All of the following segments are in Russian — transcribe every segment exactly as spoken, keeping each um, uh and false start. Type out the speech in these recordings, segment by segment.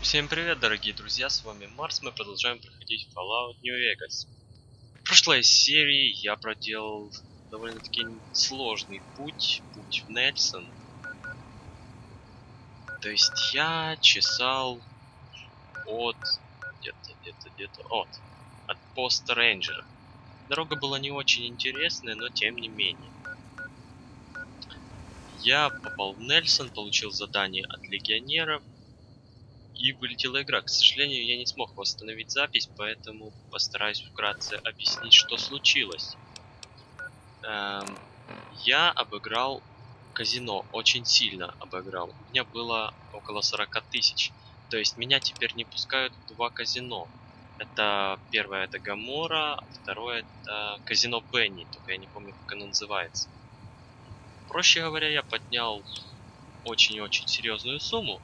Всем привет, дорогие друзья, с вами Марс, мы продолжаем проходить Fallout New Vegas. В прошлой серии я проделал довольно-таки сложный путь, путь в Нельсон. То есть я чесал от, где-то, где-то, где-то, от, от поста рейнджера. Дорога была не очень интересная, но тем не менее. Я попал в Нельсон, получил задание от легионеров. И вылетела игра. К сожалению, я не смог восстановить запись, поэтому постараюсь вкратце объяснить, что случилось. Эм, я обыграл казино, очень сильно обыграл. У меня было около сорока тысяч. То есть меня теперь не пускают в два казино. Это первое это Гамора, а второе это казино Пенни, только я не помню, как оно называется. Проще говоря, я поднял очень-очень серьезную сумму.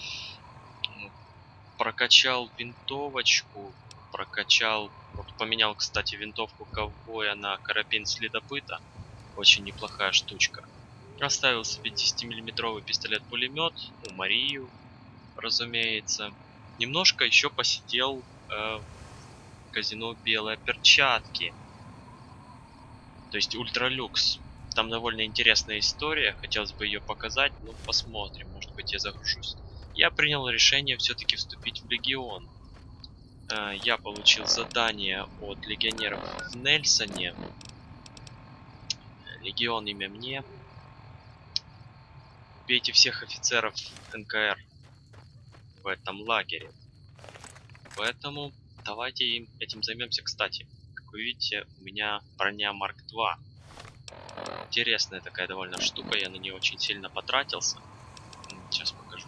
Прокачал винтовочку, прокачал, вот поменял, кстати, винтовку ковбоя на карабин следопыта, очень неплохая штучка. Оставил себе десятимиллиметровый пистолет-пулемет, ну, Марию, разумеется. Немножко еще посидел э, в казино Белые Перчатки, то есть Ультралюкс. Там довольно интересная история, хотелось бы ее показать, но посмотрим, может быть я загружусь. Я принял решение все-таки вступить в Легион. Я получил задание от легионеров в Нельсоне. Легион имя мне. Убейте всех офицеров эн ка эр в этом лагере. Поэтому давайте им этим займемся. Кстати, как вы видите, у меня броня марк два. Интересная такая довольно штука, я на нее очень сильно потратился. Сейчас покажу.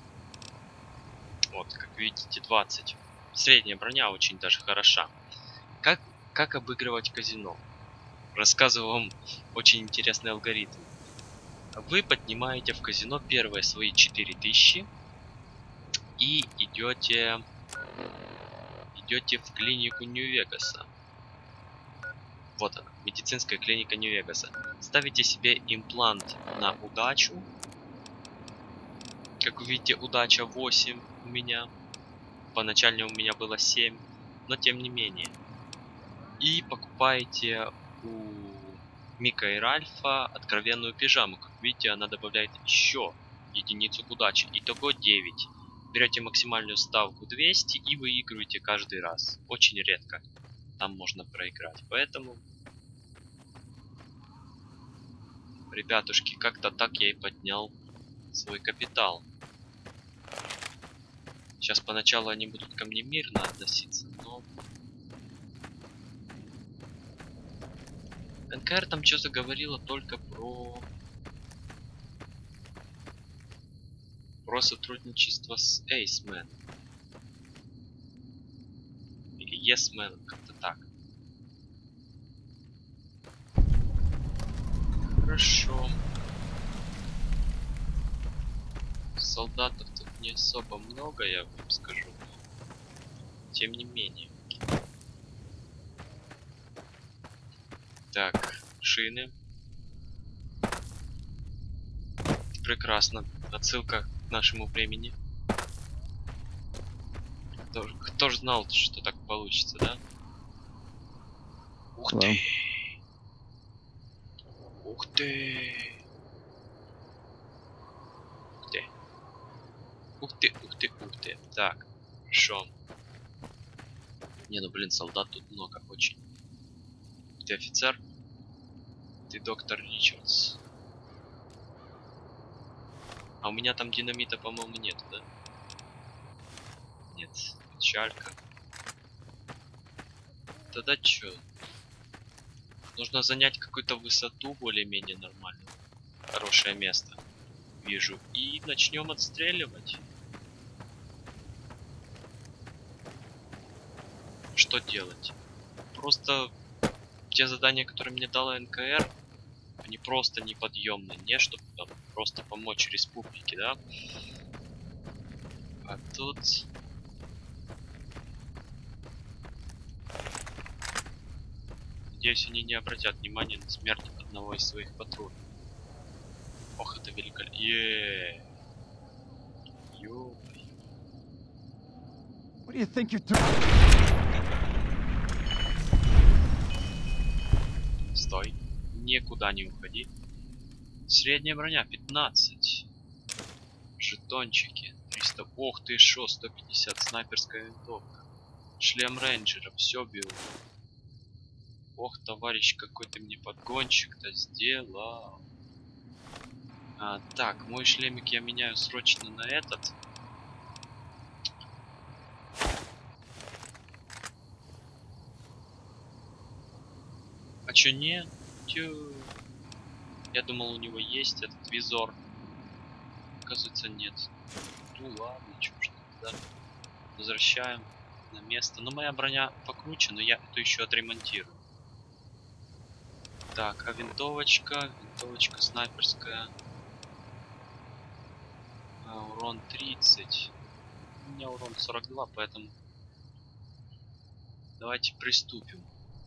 Вот, как видите, двадцать. Средняя броня очень даже хороша. Как, как обыгрывать казино? Рассказываю вам очень интересный алгоритм. Вы поднимаете в казино первые свои четыре тысячи и идете, идете в клинику Нью-Вегаса. Вот она, медицинская клиника Нью-Вегаса. Ставите себе имплант на удачу. Как вы видите, удача восемь у меня. Поначально у меня было семь, но тем не менее. И покупаете у Мика и Ральфа откровенную пижаму. Как видите, она добавляет еще единицу к удаче. Итого девять. Берете максимальную ставку двести и выигрываете каждый раз. Очень редко там можно проиграть. Поэтому, ребятушки, как-то так я и поднял свой капитал. Сейчас поначалу они будут ко мне мирно относиться, но... эн ка эр там что заговорила только про... Про сотрудничество с Эйсмен. Или Есмен, как-то так. Хорошо. Солдатов тут не особо много, я вам скажу. Но тем не менее. Так, шины. Прекрасно. Отсылка к нашему времени. Кто, кто ж знал, что так получится, да? Ух ты! Ух ты! Ух ты! Ух ты, ух ты, ух ты. Так, хорошо. Не, ну блин, солдат тут много, очень. Ты офицер? Ты доктор Ричардс. А у меня там динамита, по-моему, нет, да? Нет, печалька. Тогда чё? Нужно занять какую-то высоту более-менее нормальную. Хорошее место. Вижу. И начнем отстреливать. Что делать? Просто те задания, которые мне дала эн ка эр, они просто неподъемны. Не чтобы там просто помочь республике, да? А тут... Надеюсь, они не обратят внимания на смерть одного из своих патрулей. Ох, это великолепно. Еее. Ё-моё. do you think you're doing? Стой. Никуда не уходи. Средняя броня пятнадцать. Жетончики триста. Ох ты шо, сто пятьдесят. Снайперская винтовка. Шлем рейнджера. Все беру. Ох, товарищ, какой ты мне подгончик-то сделал. А, так, мой шлемик я меняю срочно на этот. А чё нет? Тю. Я думал, у него есть этот визор. Оказывается, нет. Ну ладно, чё ж тогда. Возвращаем на место. Но моя броня покруче, но я это еще отремонтирую. Так, а винтовочка? Винтовочка снайперская. А, урон тридцать. У меня урон сорок два, поэтому давайте приступим.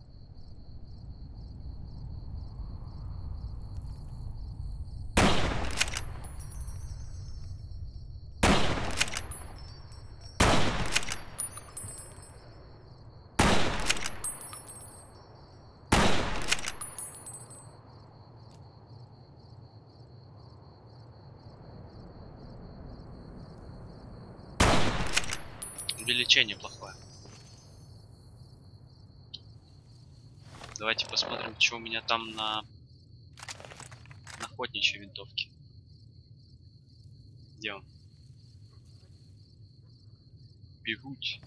Увеличение плохое. Давайте посмотрим, что у меня там на, на охотничьей винтовке. Где он? Бегуть.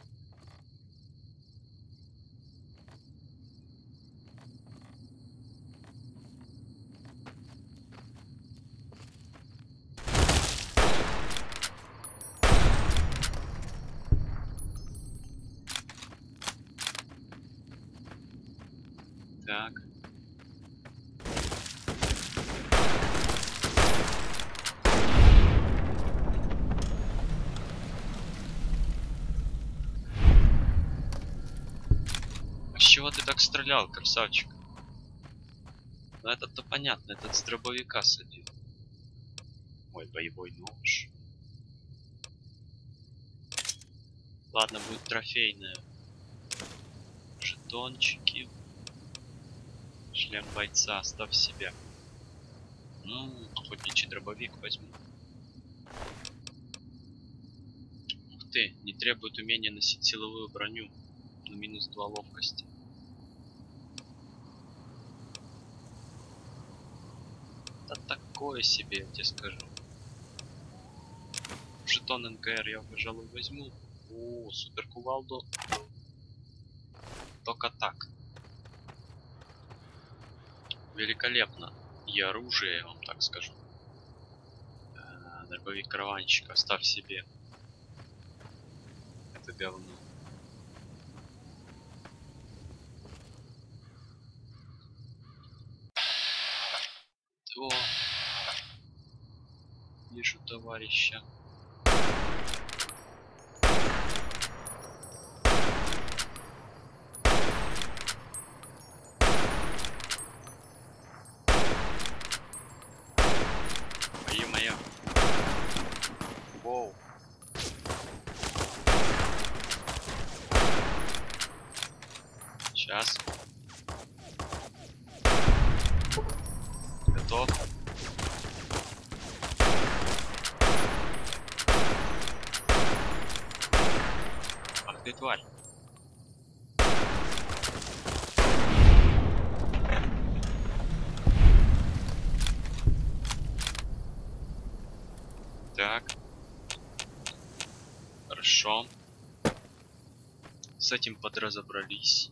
Так. А с чего ты так стрелял, красавчик? Ну этот-то понятно, этот с дробовика садил. Ой, боевой нож. Ладно, будет трофейная. Жетончики. Шлем бойца, оставь себе. Ну, охотничий дробовик возьму. Ух ты, не требует умения носить силовую броню. На минус два ловкости. Да такое себе, я тебе скажу. Жетон эн ка эр я, пожалуй, возьму. О, супер кувалду. Только так. Великолепно. И оружие, я вам так скажу. А, дробовик караванщика, оставь себе. Это говно. О, вижу товарища. Ё-моё. Воу. Сейчас. Готов. Ах ты тварь. Так. Хорошо. С этим подразобрались.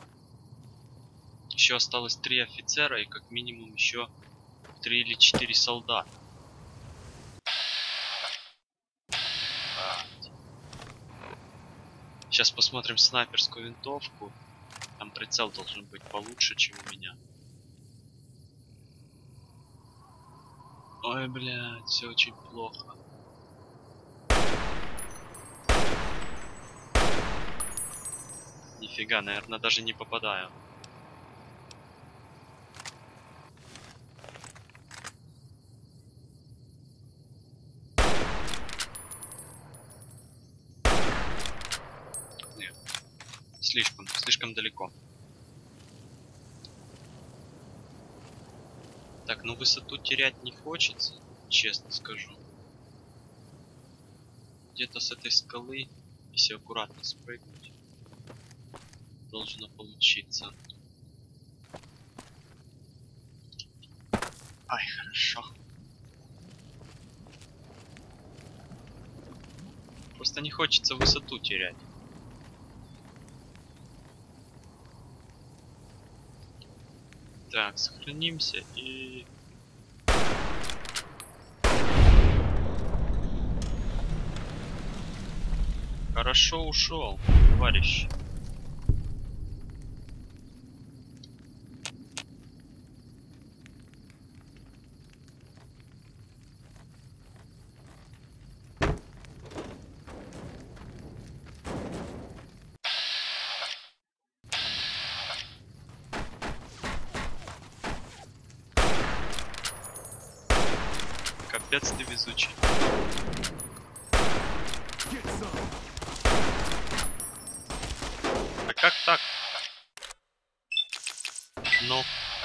Еще осталось три офицера и как минимум еще три или четыре солдата. Сейчас посмотрим снайперскую винтовку. Там прицел должен быть получше, чем у меня. Ой, блядь, все очень плохо. Нифига, наверное, даже не попадаю. Слишком, слишком далеко. Так, ну высоту терять не хочется, честно скажу. Где-то с этой скалы, если аккуратно спрыгнуть, должно получиться. Ай, хорошо. Просто не хочется высоту терять. Так, сохранимся и... Хорошо ушел, товарищ. Капец ты везучий. А как так? Ну.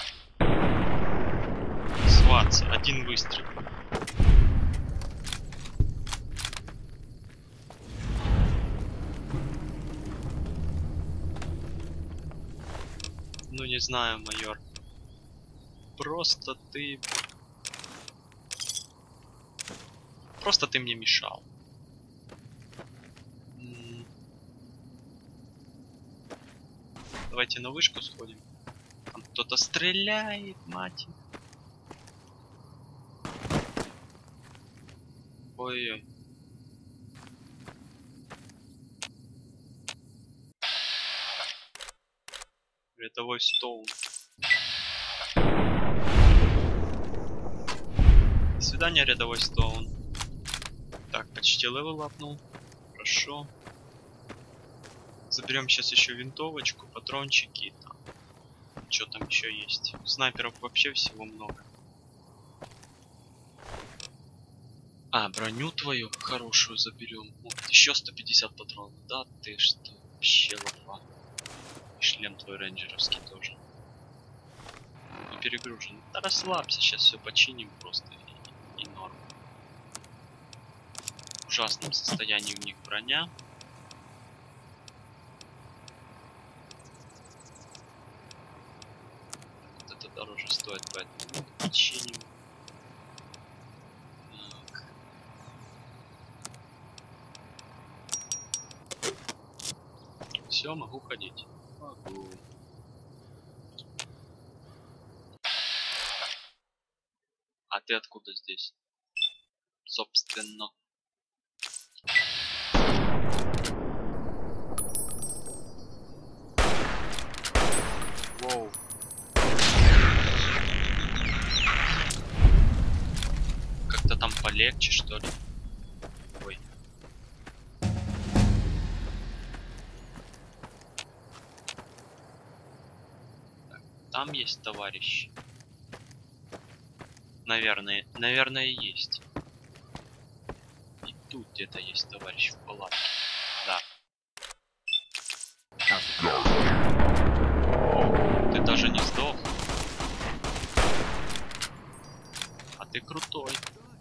Сваться, один выстрел. Ну не знаю, майор. Просто ты... Просто ты мне мешал. Давайте на вышку сходим. Там кто-то стреляет, мать. Ой-ой. Рядовой Стоун. До свидания, рядовой Стоун. Так, почти левел апнул. Хорошо. Заберем сейчас еще винтовочку, патрончики. Там. Что там еще есть? Снайперов вообще всего много. А, броню твою хорошую заберем. Вот, еще сто пятьдесят патронов. Да ты что, вообще лапа. И шлем твой рейнджеровский тоже. Не перегружен. Да расслабься, сейчас все починим просто. И, и норм. В ужасном состоянии у них броня. Вот это дороже стоит, поэтому починим. Все, могу ходить. Могу. А ты откуда здесь? Собственно. Воу. Как-то там полегче, что ли? Ой. Так, там есть товарищ. Наверное, наверное, есть. И тут где-то есть товарищ в палатке. Да. О, ты даже не сдох. А ты крутой.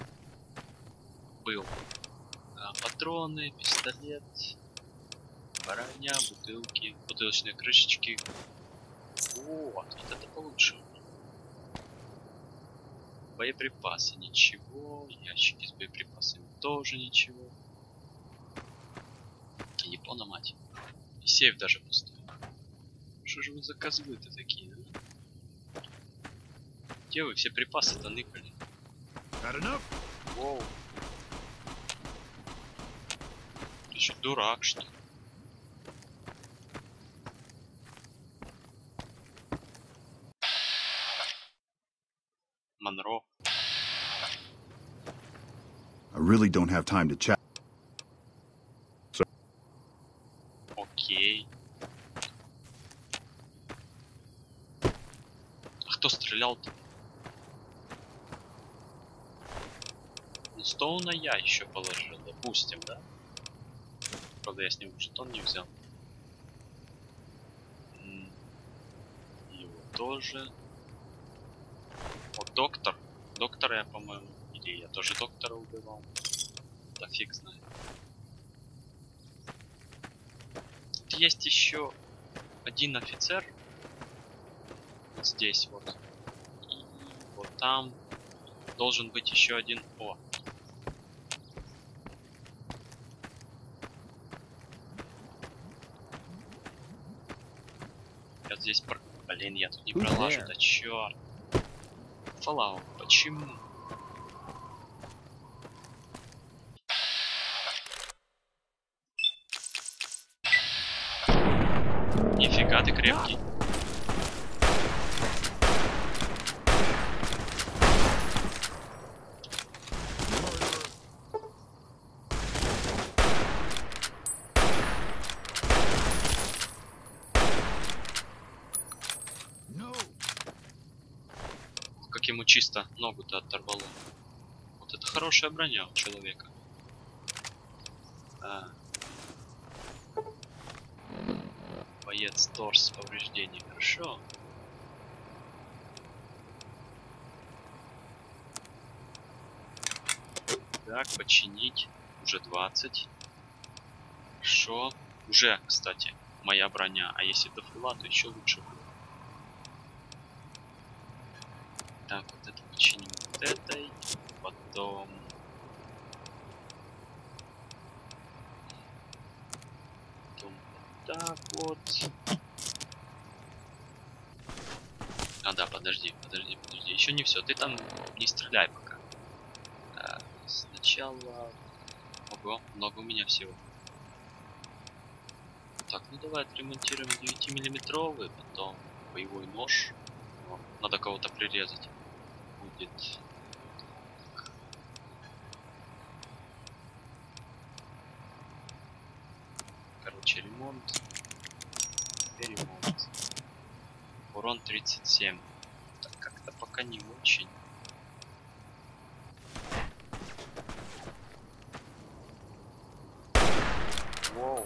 Был. А, патроны, пистолет, броня, бутылки, бутылочные крышечки. Вот, вот это получше. Боеприпасы ничего, ящики с боеприпасами тоже ничего. Япона мать. И сейф даже пустой. Что же вы за козлы-то такие, а? Где вы все припасы-то ныкали? Воу. Ты что, дурак, что ли? Монро. I really don't have time to chat. Окей. А кто стрелял-то? Ну, Стоуна я еще положил, допустим, да? Правда, я с него жетон не взял. тоже. Вот доктор. Доктора я, по-моему, или я тоже доктора убивал. Да фиг знает. Тут есть еще один офицер. Вот здесь вот. И вот там должен быть еще один. О. Я здесь про... Блин, я тут не пролажу, да черт. Fallout, почему? Нифига ты крепкий. Как ему чисто ногу-то оторвало. Вот это хорошая броня у человека. А. Боец торс с повреждением. Хорошо. Так, починить. Уже двадцать. Хорошо. Уже, кстати, моя броня. А если до фула, то еще лучше будет. Так, вот это починим вот этой. Потом... Потом вот так вот. А, да, подожди, подожди, подожди. Еще не все. Ты там не стреляй пока. А, сначала... Ого, много у меня всего. Так, ну давай отремонтируем девятимиллиметровый, потом боевой нож. О, надо кого-то прирезать. Будет... Короче, ремонт. И ремонт. Урон тридцать семь. Так, как-то пока не очень. Воу.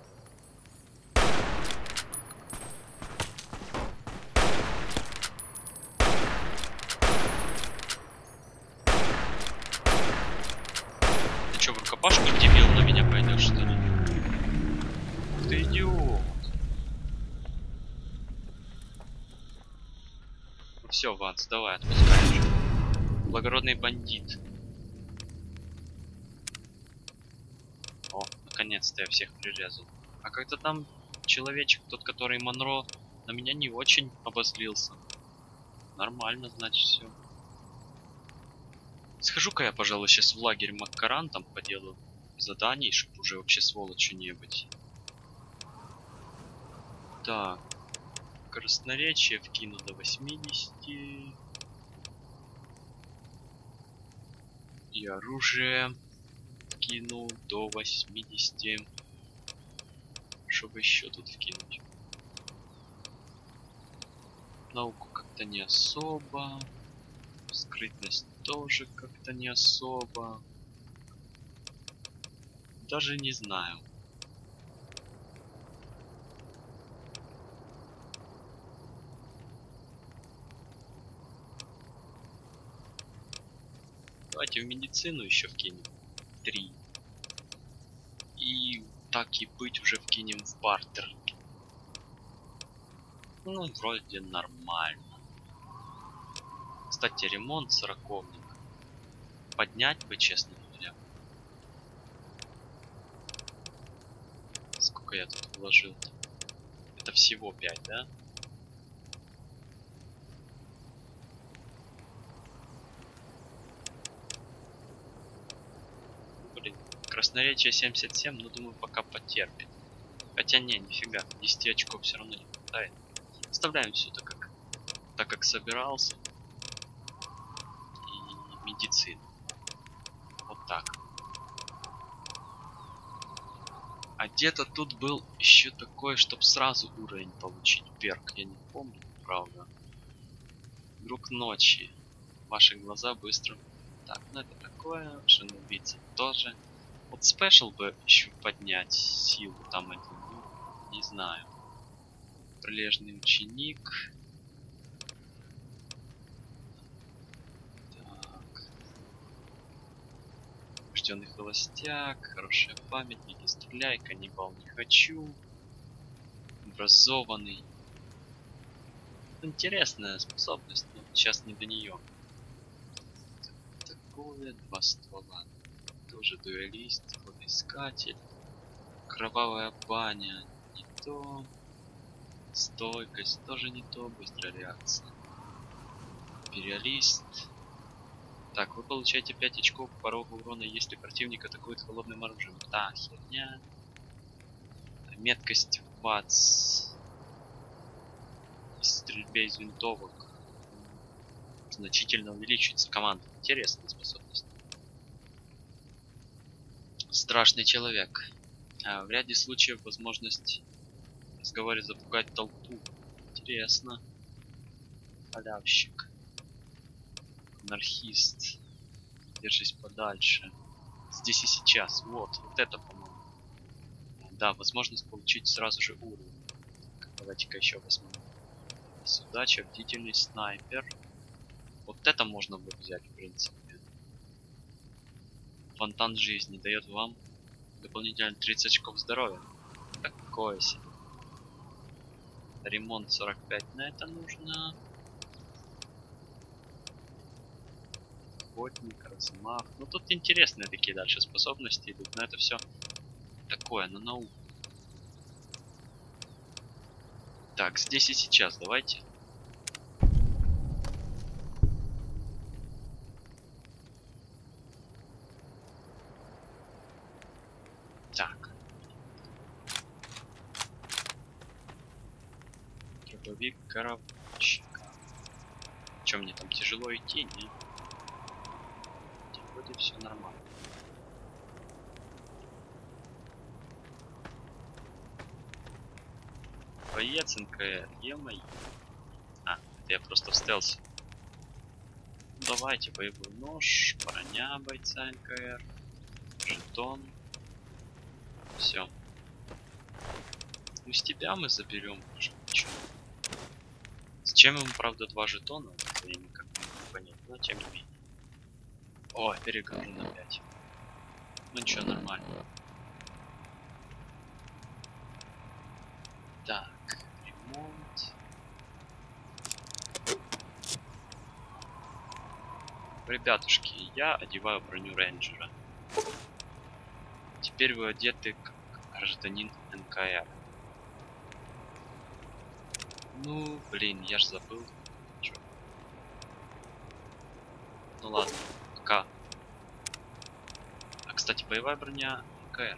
Ты чё, в рукопашку, дебил, на меня пойдешь, что ли? Ух ты, идиот. Ну все, Ванс, давай, отпускай уже. Благородный бандит. О, наконец-то я всех прирезал. А как-то там человечек, тот, который Монро, на меня не очень обозлился. Нормально, значит, все. Схожу-ка я, пожалуй, сейчас в лагерь Маккаран, там поделаю заданий, чтобы уже вообще сволочью не быть. Так. Красноречие вкину до восьмидесяти. И оружие вкину до восьмидесяти. Чтобы еще тут вкинуть. Науку как-то не особо. Скрытность тоже как-то не особо. Даже не знаю. Давайте в медицину еще вкинем. Три. И так и быть уже вкинем в бартер. Ну, вроде нормально. Кстати, ремонт сороковник. Поднять бы, честно говоря. Сколько я тут вложил? Это всего пять, да? Блин, красноречие семьдесят семь, но думаю, пока потерпит. Хотя не, нифига, десять очков все равно не хватает. Оставляем все так как, так как собирался. И медицину. Вот так. А где-то тут был еще такое, чтобы сразу уровень получить. Перк, я не помню, правда. Друг ночи. Ваши глаза быстро. Так, ну это такое. Женубийца тоже. Вот спешл бы еще поднять силу там один. Ну, не знаю. Прилежный ученик. Прирожденный холостяк, хорошая память, не стреляй, каннибал не хочу. Образованный. Интересная способность, но сейчас не до нее. Такое два ствола. Тоже дуэлист, кладоискатель. Кровавая баня. Не то. Стойкость тоже не то. Быстрая реакция. Империалист. Так, вы получаете пять очков порога урона, если противник атакует холодным оружием. Да, херня. Меткость ватс. В стрельбе из винтовок значительно увеличивается команда. Интересная способность. Страшный человек. А, в ряде случаев возможность в разговоре запугать толпу. Интересно. Халявщик. Анархист. Держись подальше. Здесь и сейчас. Вот, вот это, по-моему. Да, возможность получить сразу же уровень. Давайте-ка еще посмотрим. Удача, бдительность, снайпер. Вот это можно бы взять, в принципе. Фонтан жизни дает вам дополнительно тридцать очков здоровья. Такое себе. Ремонт сорок пять, на это нужно. Охотник, размах. Ну тут интересные такие дальше способности идут, но это все такое, на науку. Так, здесь и сейчас давайте. Так. Дробовик коробчика. Чем мне там тяжело идти? Не. Вроде все нормально. Боец НКР, е-мое. А, это я просто в стелсе. Ну, давайте, боевой нож, броня бойца НКР, жетон. Все. Ну с тебя мы заберем уже. Чё? Зачем ему, правда, два жетона? Это я никак не могу понять, но тем не менее. О, перегружен опять. Ну ничего, нормально. Так, ремонт. Ребятушки, я одеваю броню рейнджера. Теперь вы одеты как гражданин НКР. Ну, блин, я ж забыл. Чё? Ну ладно, пока. А, кстати, боевая броня НКР.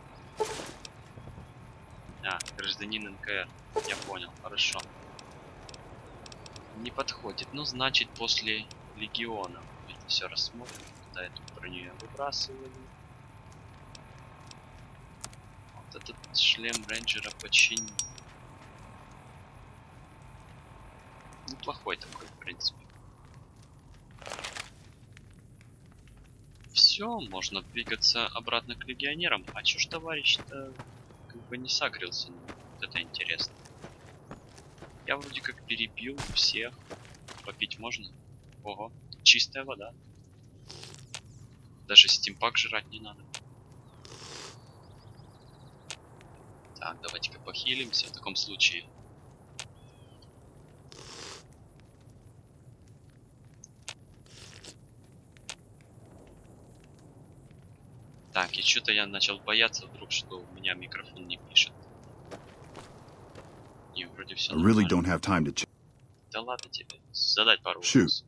А, гражданин НКР. Я понял, хорошо. Не подходит. Ну, значит, после легиона. Это все рассмотрим. Когда эту броню я выбрасываю. Вот этот шлем рейнджера починил. Неплохой такой, в принципе. Все, можно двигаться обратно к легионерам. А чё ж товарищ-то как бы не сагрился? Вот это интересно. Я вроде как перебил всех. Попить можно? Ого, чистая вода. Даже стимпак жрать не надо. Так, давайте-ка похилимся в таком случае. Так, и что-то я начал бояться вдруг, что у меня микрофон не пишет. Не, вроде все I really нормально. don't have time to check. Да ладно тебе, задать пару Shoot. вопросов.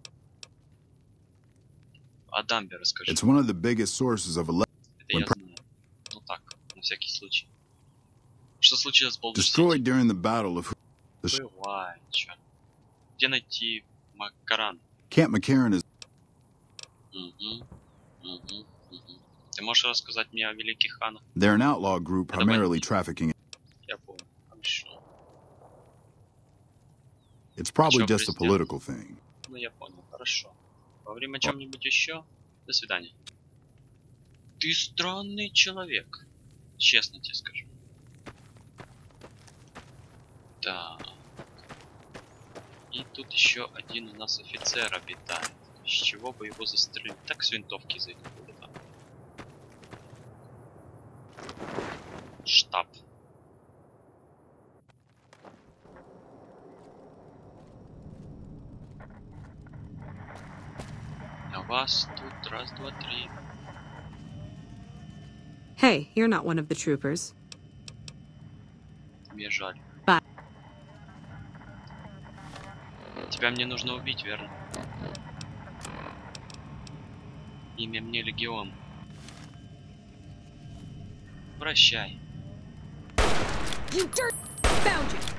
О дамбе расскажи. It's one of the biggest sources of ele- Это я знаю. Ну так, на всякий случай. Что случилось с Болдер destroyed Сити? during the battle of the sh- Бывает, чё. Где найти Макаран? Camp McCarran is Угу, угу, угу. Ты можешь рассказать мне о великих ханах? they're an outlaw group Это primarily бандиты. trafficking. Я понял. Хорошо. It's probably Чё, just a президент? political thing. Ну я понял, хорошо. Поговорим о чем-нибудь еще. До свидания. Ты странный человек. Честно тебе скажу. Так. И тут еще один у нас офицер обитает. С чего бы его застрелить? Так с винтовки зайдет. штаб. А вас тут раз, два, три. Hey, you're not one of the troopers. Мне жаль. Ба- Тебя мне нужно убить, верно? Имя мне Легион. Прощай. You dirt! Found you!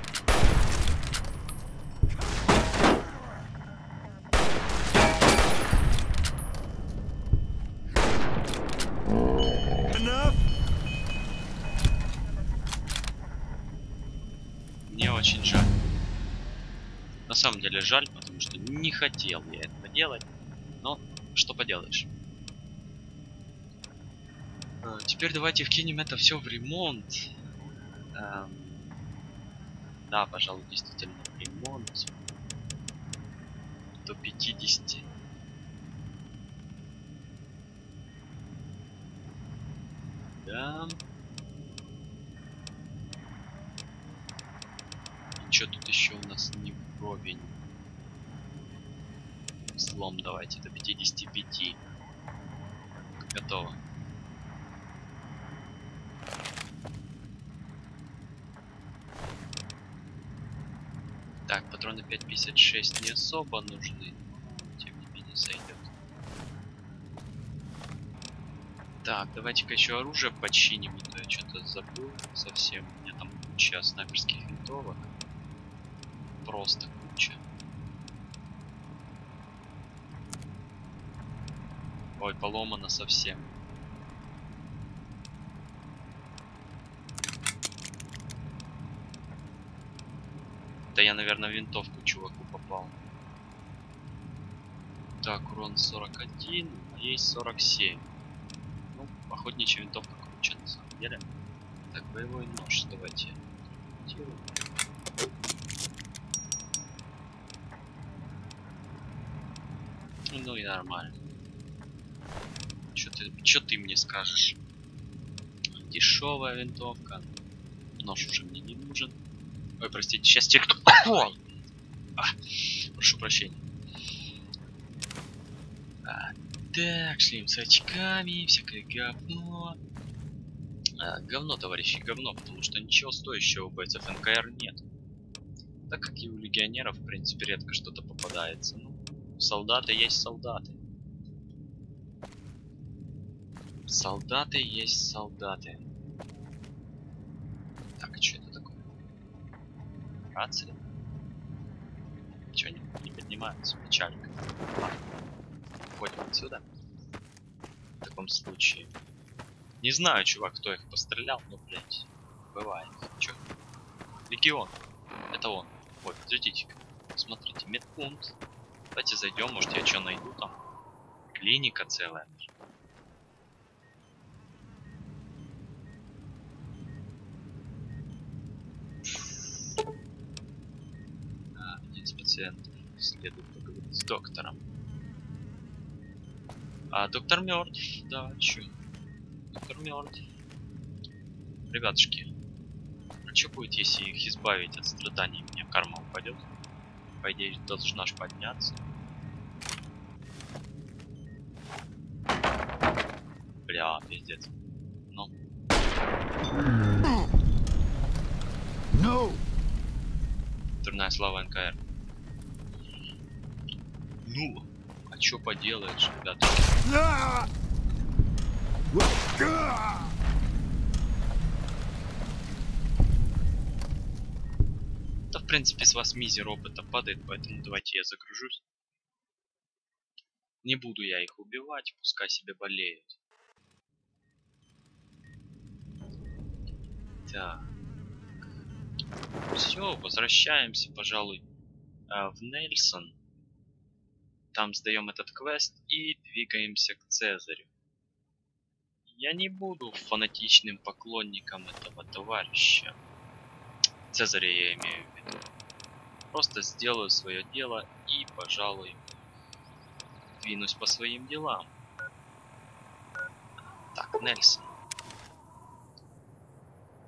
Enough. Мне очень жаль. На самом деле жаль, потому что не хотел я этого делать. Но что поделаешь. А, теперь давайте вкинем это все в ремонт. Эм, да, пожалуй, действительно в ремонт. До пятидесяти. Да. Что тут еще у нас не вровень? Слом давайте до пятидесяти пяти. Готово. Так, патроны пять пятьдесят шесть не особо нужны, но тем не менее сойдет. Так, давайте-ка еще оружие починим, а то я что-то забыл совсем. У меня там куча снайперских винтовок. Просто куча. Ой, поломано совсем. Да я, наверное, в винтовку чуваку попал. Так, урон сорок один, а есть сорок семь. Ну, охотничья винтовка круче на самом деле. Так, боевой нож, давайте. Ну и нормально. Чё ты, чё ты мне скажешь? Дешевая винтовка. Нож уже мне не нужен. Ой, простите, сейчас те, кто... а, прошу прощения. А, так, шлем с очками, всякое говно. А, говно, товарищи, говно, потому что ничего стоящего у бойцов эн ка эр нет. Так как и у легионеров, в принципе, редко что-то попадается. Ну, солдаты есть солдаты. Солдаты есть солдаты. Так, а что это такое? Рация? Чего не, не поднимаются? Печалька. Ладно. Уходим отсюда. В таком случае. Не знаю, чувак, кто их пострелял, но, блядь, бывает. Чё? Легион. Это он. Ой, подождите-ка. Смотрите, медпункт. Давайте зайдем, может я что найду там. Клиника целая. А, один из пациентов. Следует поговорить с доктором. А доктор мертв. Да, чё? Доктор мертв. Ребятушки. А что будет, если их избавить от страданий? У меня карма упадет. По идее, должна ж подняться. Бля, пиздец. Ну. No. Дурная слава эн ка эр. Ну, а чё поделаешь, ребята? Ah! Ah! Да, в принципе, с вас мизер опыта падает, поэтому давайте я загружусь. Не буду я их убивать, пускай себе болеют. Так. Все, возвращаемся, пожалуй, в Нельсон. Там сдаем этот квест и двигаемся к Цезарю. Я не буду фанатичным поклонником этого товарища. Цезаря я имею в виду. Просто сделаю свое дело и, пожалуй, двинусь по своим делам. Так, Нельсон.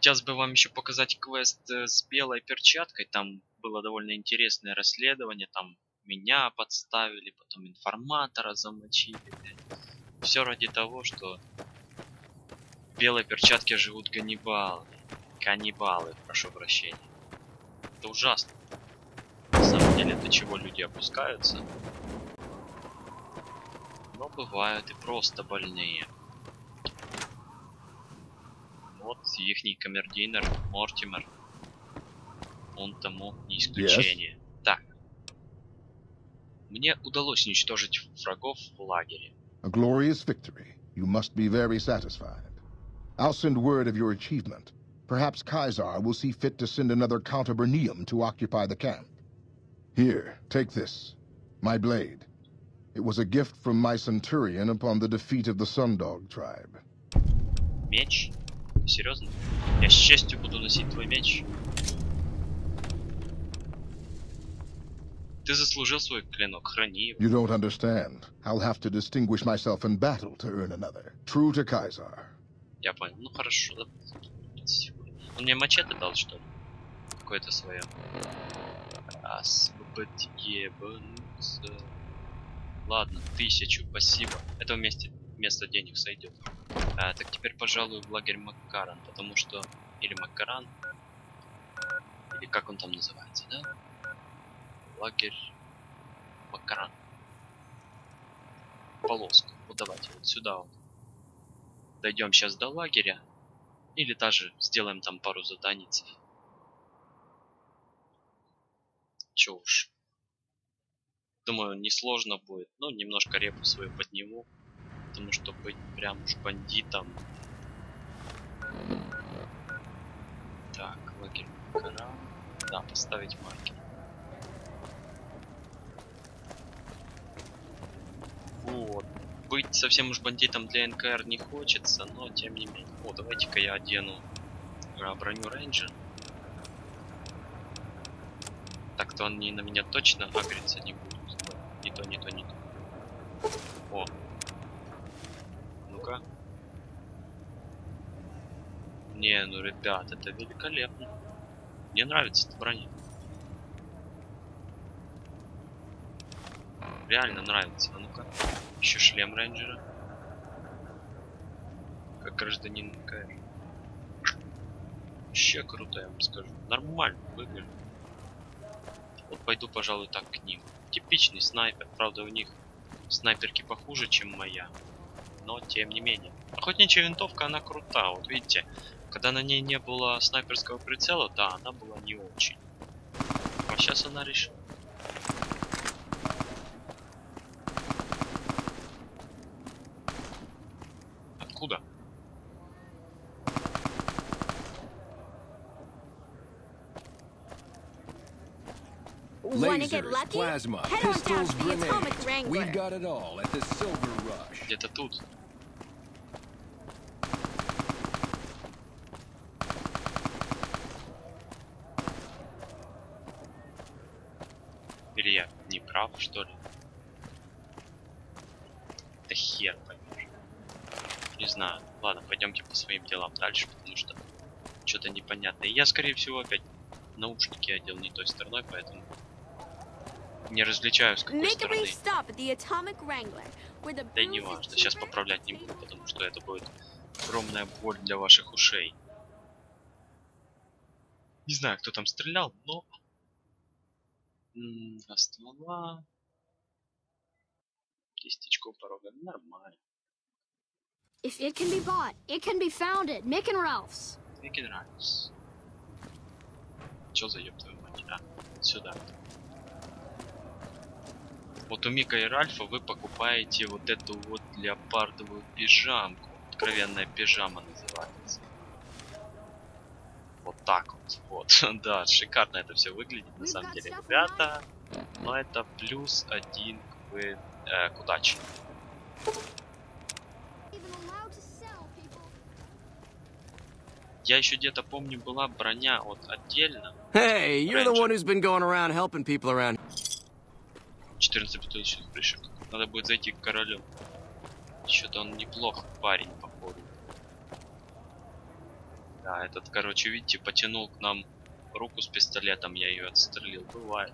Хотелось бы вам еще показать квест с белой перчаткой. Там было довольно интересное расследование. Там меня подставили, потом информатора замочили. Все ради того, что в белой перчатке живут каннибалы. Каннибалы, прошу прощения. Это ужасно. На самом деле, до чего люди опускаются. Но бывают и просто больные. Вот ихний камердинер Мортимер. Он тому не исключение. Yes. Так. Мне удалось уничтожить врагов в лагере. A glorious victory. You must be very satisfied. I'll send word of your achievement. Perhaps Caesar will see fit to send another Count of Bernium to occupy the camp. Here, take this. My blade. It was a gift from my centurion upon the defeat of the Sundog tribe. Меч? Серьезно? Я с честью буду носить твой меч. Ты заслужил свой клинок, храни его. You don't understand. I'll have to distinguish myself in battle to earn another. True to Caesar. Я понял. Ну хорошо. Он мне мачете дал, что ли? Какое-то свое. Освободие. Ладно, тысячу, спасибо. Это вместе вместо денег сойдет. А, так теперь, пожалуй, в лагерь Маккаран, потому что... Или Маккаран. Или как он там называется, да? Лагерь Маккаран. Полоску. Вот давайте вот сюда вот. Дойдем сейчас до лагеря. Или даже сделаем там пару заданицев. Чё уж. Думаю, несложно будет. Ну, немножко репу свою подниму. Потому что быть прям уж бандитом. Так, лагерь Маккаран. Да, поставить маркер. Вот. Быть совсем уж бандитом для эн ка эр не хочется, но тем не менее. О, давайте-ка я одену броню рейнджер. Так-то он не на меня точно агриться не будет. Не то, не то, не то. О. Ну-ка. Не, ну ребят, это великолепно. Мне нравится эта броня. Реально нравится. А ну-ка. Еще шлем рейнджера. Как гражданин эн ка эр. Вообще круто, я вам скажу. Нормально выглядит. Вот пойду, пожалуй, так к ним. Типичный снайпер. Правда, у них снайперки похуже, чем моя. Но, тем не менее. Охотничья винтовка, она крута. Вот видите, когда на ней не было снайперского прицела, да, она была не очень. А сейчас она решила. Откуда? Lasers, plasma, pistols, grenades. We've got it all at the Silver Rush. Где-то тут. Или я не прав, что ли? Да хер поймешь. Не знаю. Ладно, пойдемте по своим делам дальше, потому что что-то непонятное. Я, скорее всего, опять наушники одел не той стороной, поэтому не различаю, с какой стороны. Да и не важно, сейчас поправлять не буду, потому что это будет огромная боль для ваших ушей. Не знаю, кто там стрелял, но... М-м, два ствола... десять очков порога, нормально. If it can be bought, it can be found at Mick and Ralph's. Mick and Ralph's. Чё за ёб твою мать? А, сюда. Вот у Мика и Ральфа вы покупаете вот эту вот леопардовую пижамку. Откровенная пижама называется. Вот так вот. Вот. Да, шикарно это все выглядит на самом деле, ребята. Но это плюс один к, э, к удаче. Я еще где-то помню, была броня вот отдельно. Hey, you're the one who's been going around helping people around. четырнадцать бутылочных прыжек. Надо будет зайти к королю. Что-то он неплох парень, походу. Да, этот, короче, видите, потянул к нам руку с пистолетом, я ее отстрелил. Бывает.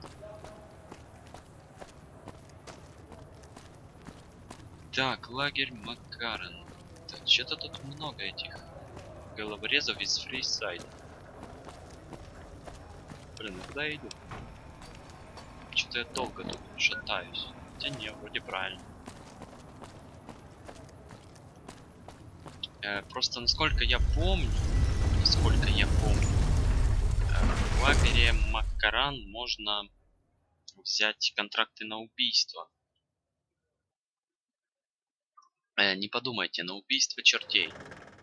Так, лагерь Макарен. Да, что-то тут много этих головорезов из Фрейсайда. Блин, ну куда я иду? Что-то я долго тут шатаюсь. Хотя не, вроде правильно. Э, просто насколько я помню, насколько я помню, э, в лагере Макаран можно взять контракты на убийство. Э, не подумайте, на убийство чертей.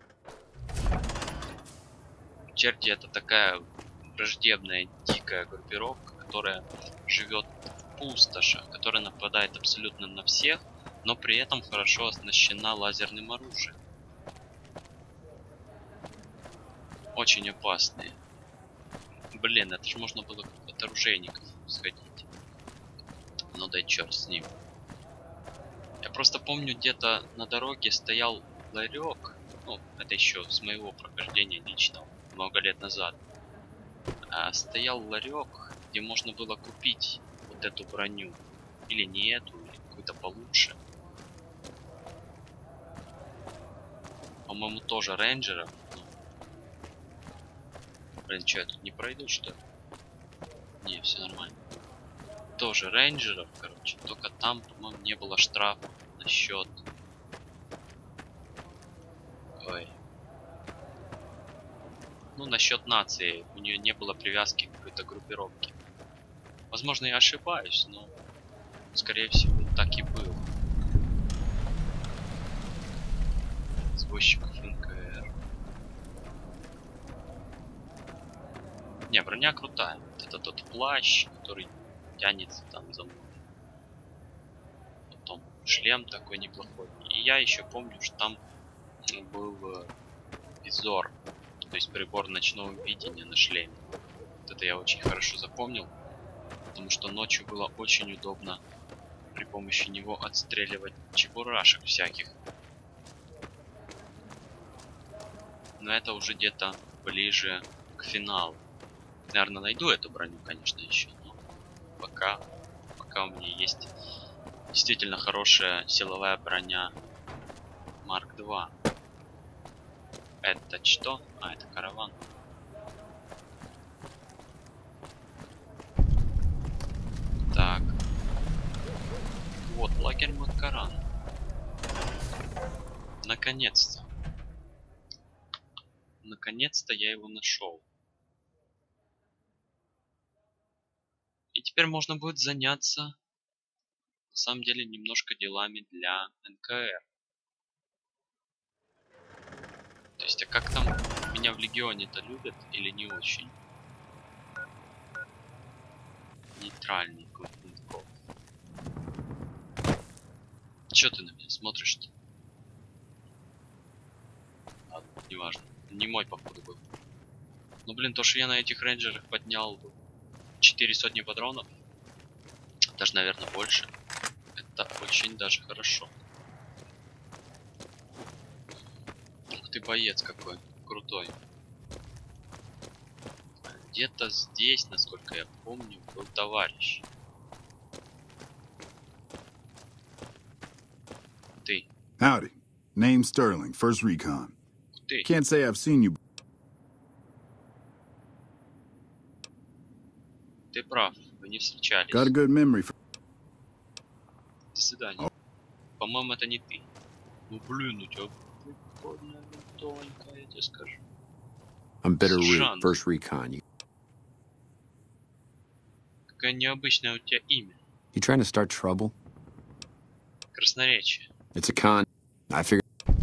Черти — это такая враждебная, дикая группировка, которая живет в пустошах, которая нападает абсолютно на всех, но при этом хорошо оснащена лазерным оружием. Очень опасные. Блин, это же можно было от оружейников сходить. Ну да черт с ним. Я просто помню, где-то на дороге стоял ларек. Ну, это еще с моего прохождения личного, много лет назад. А, стоял ларек, где можно было купить вот эту броню. Или не эту, или какую-то получше. По-моему, тоже рейнджеров. Блин, что, я тут не пройду, что ли? Не, все нормально. Тоже рейнджеров, короче. Только там, по-моему, не было штрафа на счет. Ой. Ну, насчет нации. У нее не было привязки к какой-то группировке. Возможно, я ошибаюсь, но скорее всего так и было. Извозчиков эн ка эр. Не, броня крутая. Вот это тот плащ, который тянется там за мной. Потом шлем такой неплохой. И я еще помню, что там был э, визор. То есть прибор ночного видения на шлеме. Вот это я очень хорошо запомнил. Потому что ночью было очень удобно при помощи него отстреливать чебурашек всяких. Но это уже где-то ближе к финалу. Наверное, найду эту броню, конечно, еще. Но пока, пока у меня есть действительно хорошая силовая броня Марк два. Это что? А, это караван. Так. Вот лагерь Макаран. Наконец-то. Наконец-то я его нашел. И теперь можно будет заняться, на самом деле, немножко делами для эн ка эр. То есть, а как там меня в Легионе-то любят или не очень? Нейтральный код. Чё ты на меня смотришь-то? Ладно, неважно. Не мой, походу, был. Ну, блин, то, что я на этих рейнджерах поднял четыре сотни патронов, даже, наверное, больше, это очень даже хорошо. Ух ты, боец какой крутой. Где-то здесь, насколько я помню, был товарищ. Ты. Howdy. Name Sterling, First Recon. Ты. Can't say I've seen you. Ты прав, вы не встречались. Got a good memory for... До свидания. По-моему, это не ты. Ну блин, у тебя прикольная винтовка, я тебе скажу. I'm Bitter Жан. Root, First Recon. You, Какое необычное у тебя имя. you trying to start trouble? Красноречие. It's a con. I figured.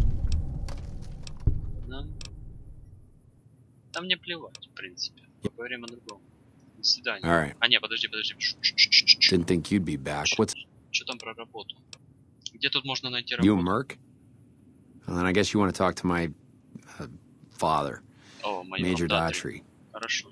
Нам... Там мне плевать, в принципе. Поговорим о другом. До свидания. All right. А не, подожди, подожди. Didn't think you'd be back. What's Что там про работу? Где тут можно найти you, работу? Merc? Well, then I guess you want to talk to my uh, father, О, мои Major Daughtry. Daughtry. Хорошо.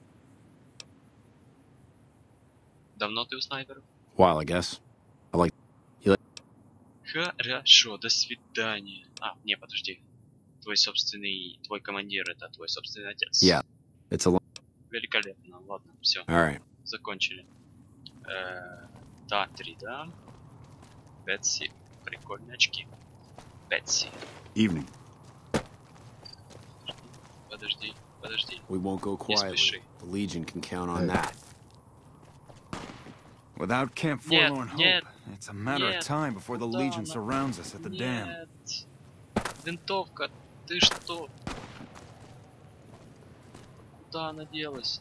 Давно ты у снайперов? While I guess. I like. Хорошо, до свидания. А, не, подожди. твой собственный, твой командир, это твой собственный отец. Yeah, it's a long... Великолепно, ладно, все, All right. закончили. Э, Татри, да? Бетси, прикольные очки. Бетси. Evening. Подожди, подожди. We won't go quietly. The Legion can count on that. Without Camp Нет, Forlorn Hope, нет, it's a matter нет, of time before the куда Legion она? surrounds us at the dam. Нет. Винтовка, ты что? Куда она делась?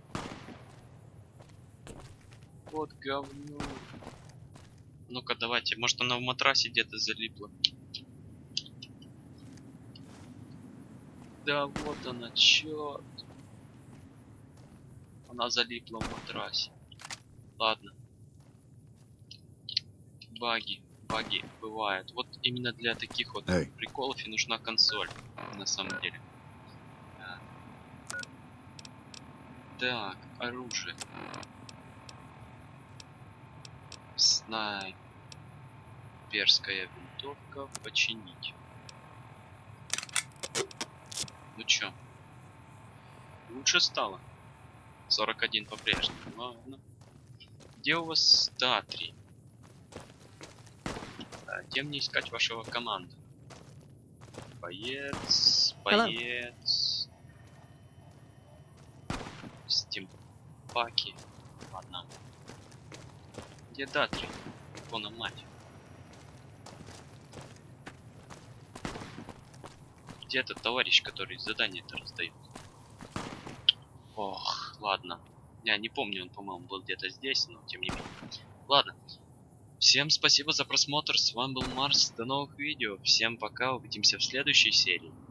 Вот говно. Ну-ка, давайте. Может, она в матрасе где-то залипла. Да, вот она, черт. Она залипла в матрасе. Ладно. Баги, баги бывают. Вот именно для таких вот Эй. приколов и нужна консоль, на самом деле. А. Так, оружие. Снайперская винтовка починить. Ну чё? Лучше стало. сорок один по-прежнему. Ладно. Где у вас Татри? А, где мне искать вашего команда? Боец, боец. Стимпаки. Ладно. Где Татри? Вон мать. Где этот товарищ, который задание-то раздает? Ох, ладно. Я не помню, он, по-моему, был где-то здесь, но тем не менее. Ладно. Всем спасибо за просмотр. С вами был Марс. До новых видео. Всем пока. Увидимся в следующей серии.